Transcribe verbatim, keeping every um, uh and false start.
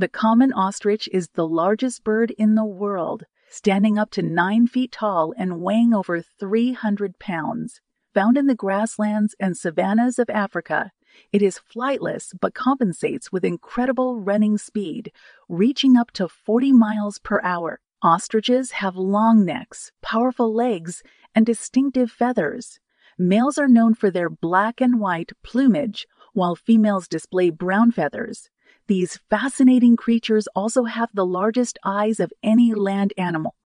The common ostrich is the largest bird in the world, standing up to nine feet tall and weighing over three hundred pounds. Found in the grasslands and savannas of Africa, it is flightless but compensates with incredible running speed, reaching up to forty miles per hour. Ostriches have long necks, powerful legs, and distinctive feathers. Males are known for their black and white plumage, while females display brown feathers. These fascinating creatures also have the largest eyes of any land animal.